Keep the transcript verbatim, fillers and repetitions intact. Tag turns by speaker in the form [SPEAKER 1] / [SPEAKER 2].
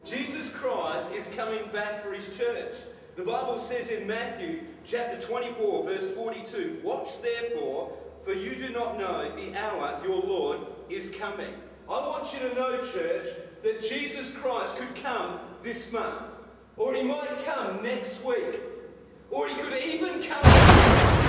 [SPEAKER 1] Jesus Christ is coming back for his church. The Bible says in Matthew chapter twenty-four, verse forty-two, "Watch therefore, for you do not know the hour your Lord is coming." I want you to know, church, that Jesus Christ could come this month, or he might come next week, or he could even come